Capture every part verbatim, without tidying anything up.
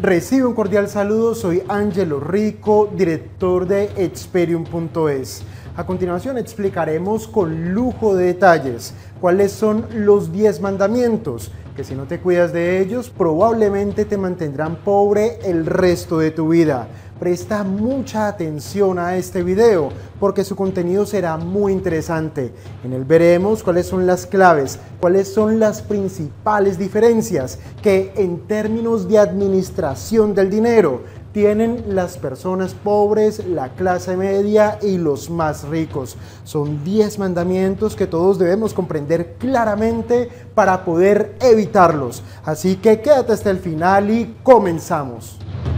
Recibe un cordial saludo, soy Ángelo Rico, director de Experium punto es. A continuación explicaremos con lujo de detalles cuáles son los diez mandamientos, que si no te cuidas de ellos probablemente te mantendrán pobre el resto de tu vida. Presta mucha atención a este video porque su contenido será muy interesante. En él veremos cuáles son las claves, cuáles son las principales diferencias que en términos de administración del dinero tienen las personas pobres, la clase media y los más ricos. Son diez mandamientos que todos debemos comprender claramente para poder evitarlos. Así que quédate hasta el final y comenzamos.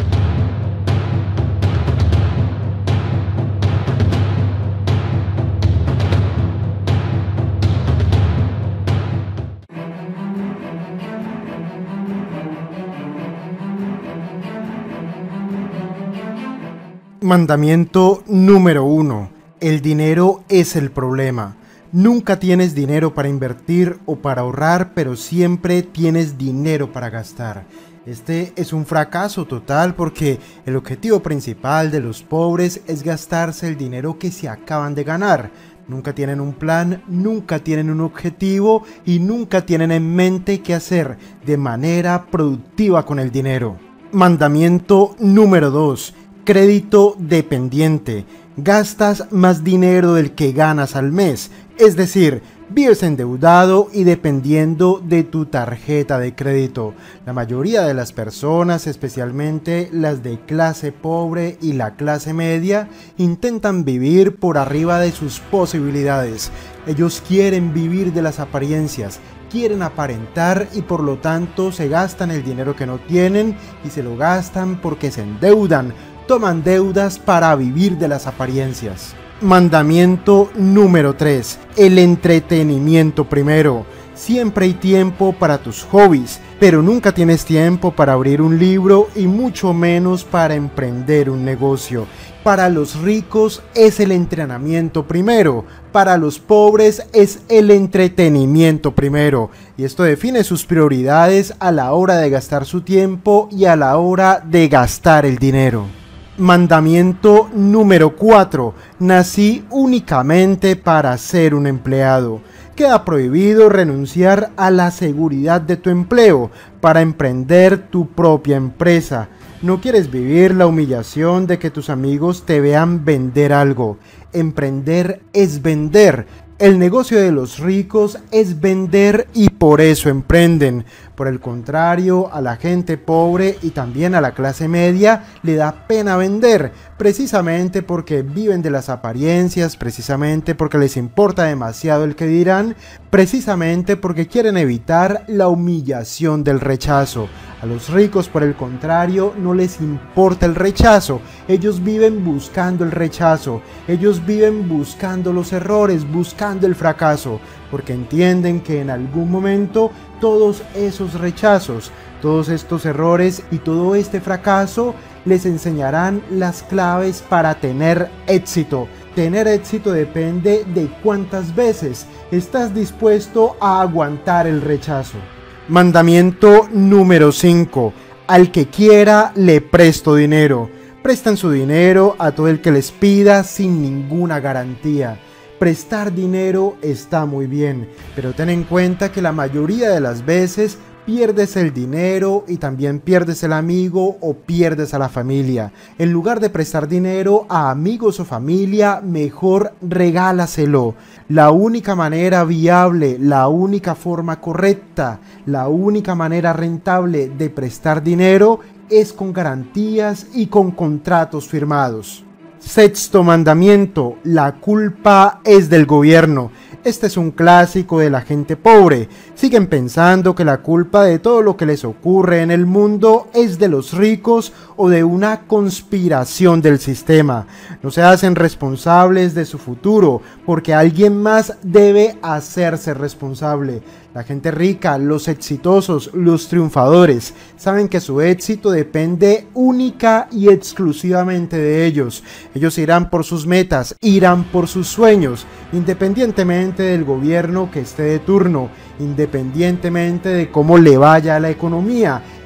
Mandamiento número uno. El dinero es el problema. Nunca tienes dinero para invertir o para ahorrar, pero siempre tienes dinero para gastar. Este es un fracaso total porque el objetivo principal de los pobres es gastarse el dinero que se acaban de ganar. Nunca tienen un plan, nunca tienen un objetivo y nunca tienen en mente qué hacer de manera productiva con el dinero. Mandamiento número dos. Crédito dependiente. Gastas más dinero del que ganas al mes, es decir, vives endeudado y dependiendo de tu tarjeta de crédito. La mayoría de las personas, especialmente las de clase pobre y la clase media, intentan vivir por arriba de sus posibilidades. Ellos quieren vivir de las apariencias, quieren aparentar y por lo tanto se gastan el dinero que no tienen y se lo gastan porque se endeudan. Toman deudas para vivir de las apariencias. Mandamiento número tres. El entretenimiento primero. Siempre hay tiempo para tus hobbies, pero nunca tienes tiempo para abrir un libro y mucho menos para emprender un negocio. Para los ricos es el entrenamiento primero, para los pobres es el entretenimiento primero. Y esto define sus prioridades a la hora de gastar su tiempo y a la hora de gastar el dinero. Mandamiento número cuatro. Nací únicamente para ser un empleado. Queda prohibido renunciar a la seguridad de tu empleo para emprender tu propia empresa. No quieres vivir la humillación de que tus amigos te vean vender algo. Emprender es vender. El negocio de los ricos es vender y por eso emprenden. Por el contrario, a la gente pobre y también a la clase media le da pena vender, precisamente porque viven de las apariencias, precisamente porque les importa demasiado el que dirán, precisamente porque quieren evitar la humillación del rechazo. A los ricos, por el contrario, no les importa el rechazo. Ellos viven buscando el rechazo. Ellos viven buscando los errores, buscando el fracaso, porque entienden que en algún momento todos esos rechazos, todos estos errores y todo este fracaso les enseñarán las claves para tener éxito. Tener éxito depende de cuántas veces estás dispuesto a aguantar el rechazo. Mandamiento número cinco. Al que quiera le presto dinero. Prestan su dinero a todo el que les pida sin ninguna garantía. Prestar dinero está muy bien, pero ten en cuenta que la mayoría de las veces pierdes el dinero y también pierdes el amigo o pierdes a la familia. En lugar de prestar dinero a amigos o familia, mejor regálaselo. La única manera viable, la única forma correcta, la única manera rentable de prestar dinero es con garantías y con contratos firmados. Sexto mandamiento. La culpa es del gobierno. Este es un clásico de la gente pobre. Siguen pensando que la culpa de todo lo que les ocurre en el mundo es de los ricos o de una conspiración del sistema. No se hacen responsables de su futuro porque alguien más debe hacerse responsable. La gente rica, los exitosos, los triunfadores, saben que su éxito depende única y exclusivamente de ellos. Ellos irán por sus metas, irán por sus sueños, independientemente del gobierno que esté de turno, independientemente de cómo le vaya a la economía.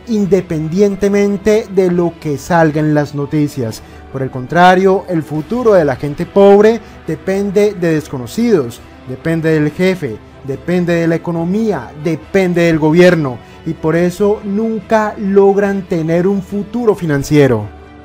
independientemente de lo que salga en las noticias. Por el contrario, el futuro de la gente pobre depende de desconocidos, depende del jefe, depende de la economía, depende del gobierno, y por eso nunca logran tener un futuro financiero.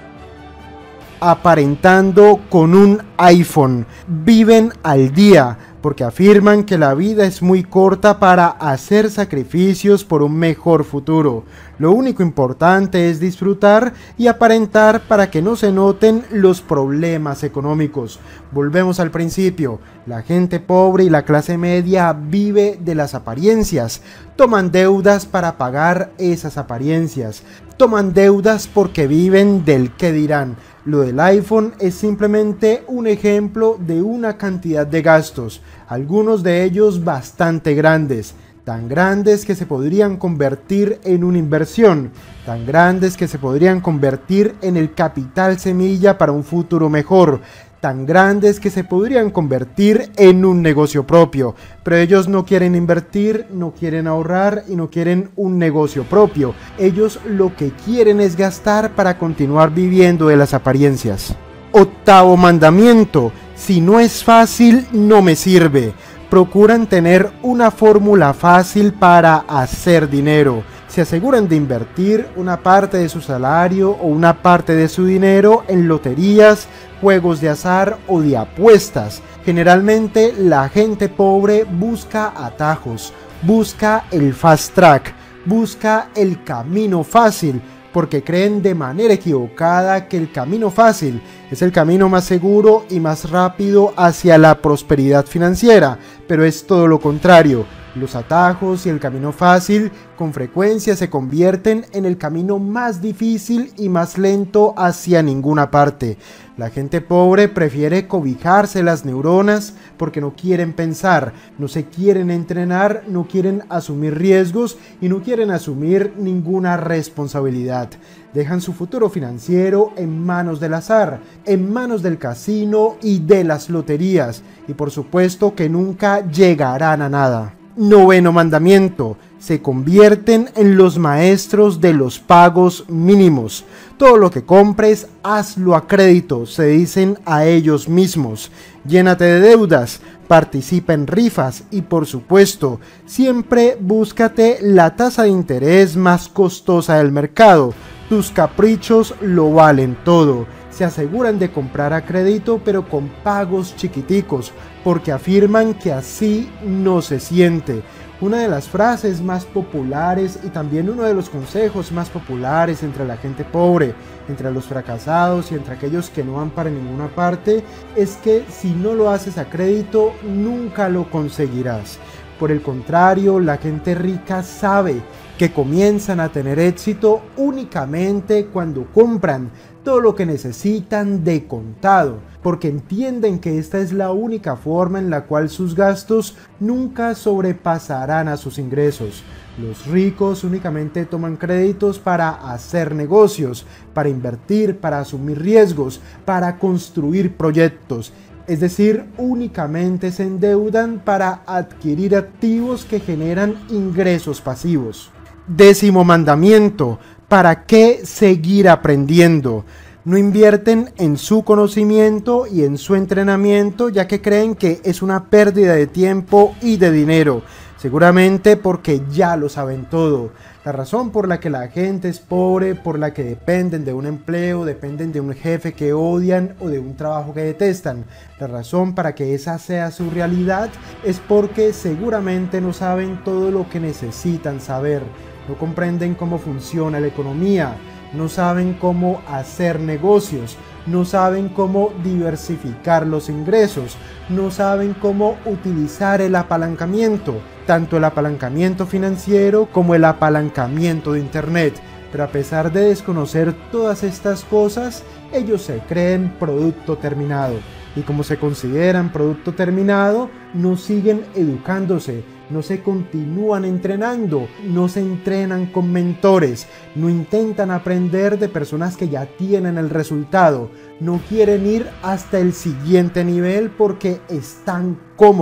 Aparentando con un iPhone, viven al día, porque afirman que la vida es muy corta para hacer sacrificios por un mejor futuro. Lo único importante es disfrutar y aparentar para que no se noten los problemas económicos. Volvemos al principio, la gente pobre y la clase media vive de las apariencias. Toman deudas para pagar esas apariencias. Toman deudas porque viven del qué dirán. Lo del iPhone es simplemente un ejemplo de una cantidad de gastos, algunos de ellos bastante grandes, tan grandes que se podrían convertir en una inversión, tan grandes que se podrían convertir en el capital semilla para un futuro mejor, tan grandes que se podrían convertir en un negocio propio, pero ellos no quieren invertir, no quieren ahorrar y no quieren un negocio propio. Ellos lo que quieren es gastar para continuar viviendo de las apariencias. Octavo mandamiento: si no es fácil, no me sirve. Procuran tener una fórmula fácil para hacer dinero. Se aseguran de invertir una parte de su salario o una parte de su dinero en loterías, juegos de azar o de apuestas. Generalmente la gente pobre busca atajos, busca el fast track, busca el camino fácil, porque creen de manera equivocada que el camino fácil es el camino más seguro y más rápido hacia la prosperidad financiera, pero es todo lo contrario. Los atajos y el camino fácil con frecuencia se convierten en el camino más difícil y más lento hacia ninguna parte. La gente pobre prefiere cobijarse las neuronas porque no quieren pensar, no se quieren entrenar, no quieren asumir riesgos y no quieren asumir ninguna responsabilidad. Dejan su futuro financiero en manos del azar, en manos del casino y de las loterías, y por supuesto que nunca llegarán a nada. Noveno mandamiento: se convierten en los maestros de los pagos mínimos. Todo lo que compres, hazlo a crédito, se dicen a ellos mismos. Llénate de deudas, participa en rifas y por supuesto, siempre búscate la tasa de interés más costosa del mercado. Tus caprichos lo valen todo. Se aseguran de comprar a crédito pero con pagos chiquiticos, porque afirman que así no se siente. Una de las frases más populares y también uno de los consejos más populares entre la gente pobre, entre los fracasados y entre aquellos que no van para ninguna parte, es que si no lo haces a crédito, nunca lo conseguirás. Por el contrario, la gente rica sabe que comienzan a tener éxito únicamente cuando compran todo lo que necesitan de contado, porque entienden que esta es la única forma en la cual sus gastos nunca sobrepasarán a sus ingresos. Los ricos únicamente toman créditos para hacer negocios, para invertir, para asumir riesgos, para construir proyectos. Es decir, únicamente se endeudan para adquirir activos que generan ingresos pasivos. Décimo mandamiento: ¿para qué seguir aprendiendo? No invierten en su conocimiento y en su entrenamiento, ya que creen que es una pérdida de tiempo y de dinero, seguramente porque ya lo saben todo. La razón por la que la gente es pobre, por la que dependen de un empleo, dependen de un jefe que odian o de un trabajo que detestan, la razón para que esa sea su realidad es porque seguramente no saben todo lo que necesitan saber. No comprenden cómo funciona la economía, no saben cómo hacer negocios, no saben cómo diversificar los ingresos, no saben cómo utilizar el apalancamiento, tanto el apalancamiento financiero como el apalancamiento de internet. Pero a pesar de desconocer todas estas cosas, ellos se creen producto terminado. Y como se consideran producto terminado, no siguen educándose, no se continúan entrenando, no se entrenan con mentores, no intentan aprender de personas que ya tienen el resultado, no quieren ir hasta el siguiente nivel porque están cómodos,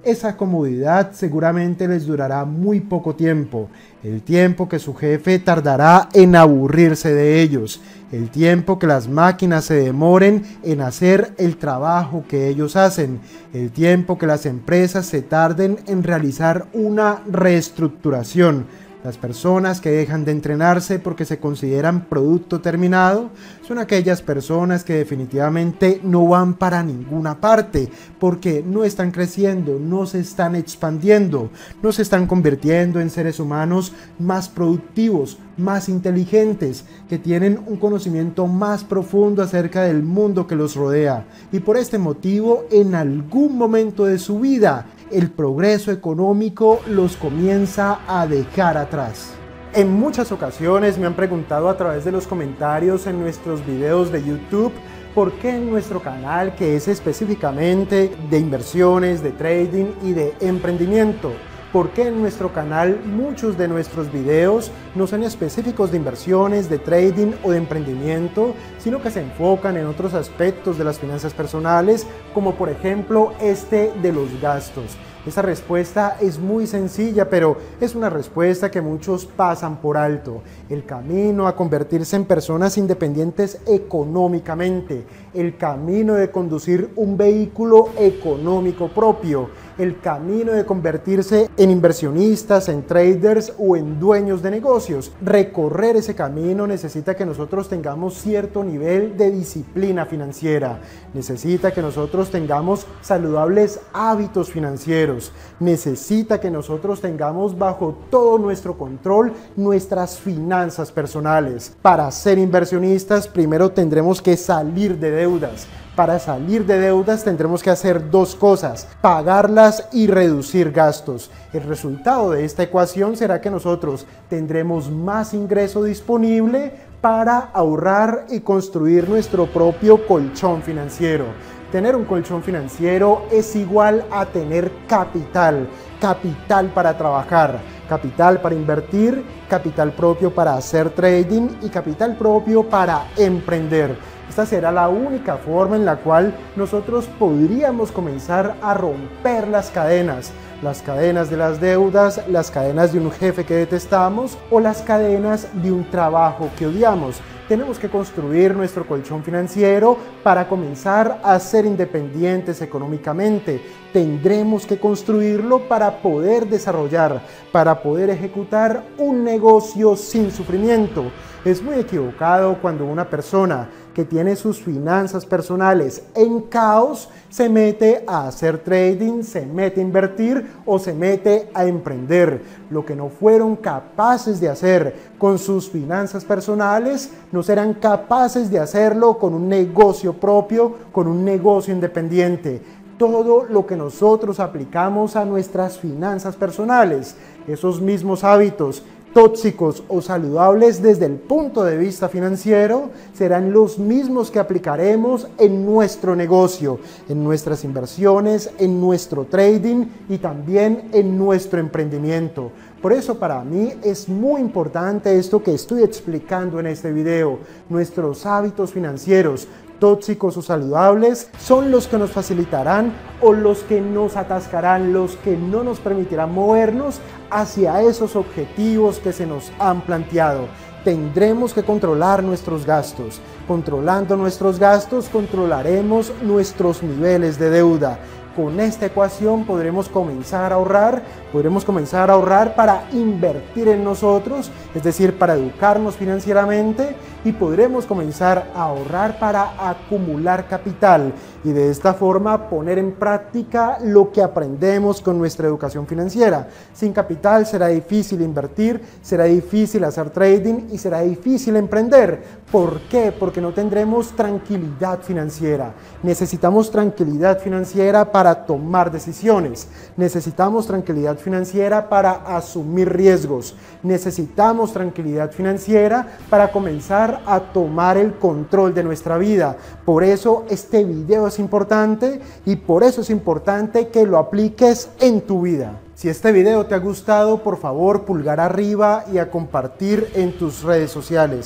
Esa comodidad seguramente les durará muy poco tiempo, el tiempo que su jefe tardará en aburrirse de ellos, el tiempo que las máquinas se demoren en hacer el trabajo que ellos hacen, el tiempo que las empresas se tarden en realizar una reestructuración. Las personas que dejan de entrenarse porque se consideran producto terminado son aquellas personas que definitivamente no van para ninguna parte porque no están creciendo, no se están expandiendo, no se están convirtiendo en seres humanos más productivos, más inteligentes, que tienen un conocimiento más profundo acerca del mundo que los rodea. Y por este motivo, en algún momento de su vida, el progreso económico los comienza a dejar atrás. En muchas ocasiones me han preguntado a través de los comentarios en nuestros videos de YouTube por qué en nuestro canal, que es específicamente de inversiones, de trading y de emprendimiento, por qué en nuestro canal muchos de nuestros videos no son específicos de inversiones, de trading o de emprendimiento, sino que se enfocan en otros aspectos de las finanzas personales, como por ejemplo este de los gastos. Esa respuesta es muy sencilla, pero es una respuesta que muchos pasan por alto. El camino a convertirse en personas independientes económicamente, el camino de conducir un vehículo económico propio, el camino de convertirse en inversionistas, en traders o en dueños de negocios. Recorrer ese camino necesita que nosotros tengamos cierto nivel de disciplina financiera, necesita que nosotros tengamos saludables hábitos financieros, necesita que nosotros tengamos bajo todo nuestro control nuestras finanzas personales. Para ser inversionistas, primero tendremos que salir de deudas. Para salir de deudas tendremos que hacer dos cosas: pagarlas y reducir gastos. El resultado de esta ecuación será que nosotros tendremos más ingreso disponible para ahorrar y construir nuestro propio colchón financiero. Tener un colchón financiero es igual a tener capital, capital para trabajar, capital para invertir, capital propio para hacer trading y capital propio para emprender. Esta será la única forma en la cual nosotros podríamos comenzar a romper las cadenas, las cadenas de las deudas, las cadenas de un jefe que detestamos o las cadenas de un trabajo que odiamos. Tenemos que construir nuestro colchón financiero para comenzar a ser independientes económicamente. Tendremos que construirlo para poder desarrollar, para poder ejecutar un negocio sin sufrimiento. Es muy equivocado cuando una persona que tiene sus finanzas personales en caos se mete a hacer trading, se mete a invertir o se mete a emprender. Lo que no fueron capaces de hacer con sus finanzas personales, no serán capaces de hacerlo con un negocio propio, con un negocio independiente. Todo lo que nosotros aplicamos a nuestras finanzas personales, esos mismos hábitos tóxicos o saludables desde el punto de vista financiero, serán los mismos que aplicaremos en nuestro negocio, en nuestras inversiones, en nuestro trading y también en nuestro emprendimiento. Por eso para mí es muy importante esto que estoy explicando en este video. Nuestros hábitos financieros, tóxicos o saludables, son los que nos facilitarán o los que nos atascarán, los que no nos permitirán movernos hacia esos objetivos que se nos han planteado. Tendremos que controlar nuestros gastos. Controlando nuestros gastos, controlaremos nuestros niveles de deuda. Con esta ecuación podremos comenzar a ahorrar, podremos comenzar a ahorrar para invertir en nosotros, es decir, para educarnos financieramente, y podremos comenzar a ahorrar para acumular capital y de esta forma poner en práctica lo que aprendemos con nuestra educación financiera. Sin capital será difícil invertir, será difícil hacer trading y será difícil emprender. ¿Por qué? Porque no tendremos tranquilidad financiera. Necesitamos tranquilidad financiera para tomar decisiones. Necesitamos tranquilidad financiera para asumir riesgos. Necesitamos tranquilidad financiera para comenzar a tomar el control de nuestra vida. Por eso este video es importante y por eso es importante que lo apliques en tu vida. Si este video te ha gustado, por favor, pulgar arriba y a compartir en tus redes sociales.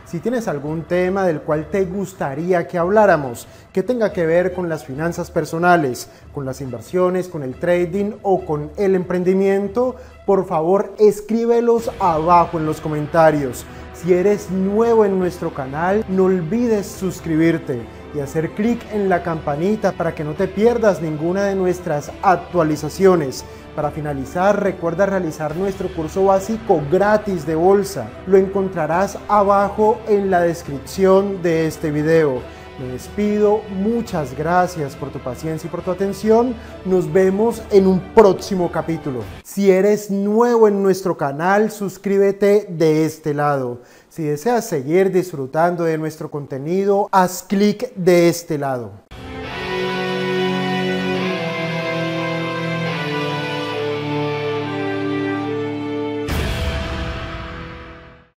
Si tienes algún tema del cual te gustaría que habláramos, que tenga que ver con las finanzas personales, con las inversiones, con el trading o con el emprendimiento, por favor escríbelos abajo en los comentarios. Si eres nuevo en nuestro canal, no olvides suscribirte y hacer clic en la campanita para que no te pierdas ninguna de nuestras actualizaciones. Para finalizar, recuerda realizar nuestro curso básico gratis de bolsa. Lo encontrarás abajo en la descripción de este video. Me despido, muchas gracias por tu paciencia y por tu atención. Nos vemos en un próximo capítulo. Si eres nuevo en nuestro canal, suscríbete de este lado. Si deseas seguir disfrutando de nuestro contenido, haz clic de este lado.